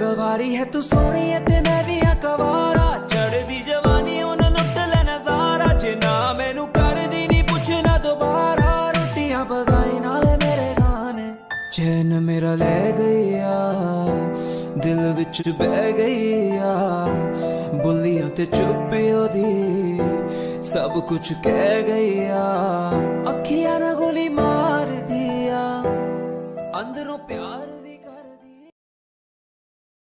कवारी है तू सोनी है ते मैं भी हाँ कवारा, चढ़दी जवानी उन लुट ले नजारा, जे ना मैनू कर दी नी पुछना दोबारा, रोटियां पकाई नाले मेरे गाने, चैन मेरा ले गई आ दिल विच बह गई आ, बोलियां ते चुप्पी ओदी सब कुछ कह गई आ।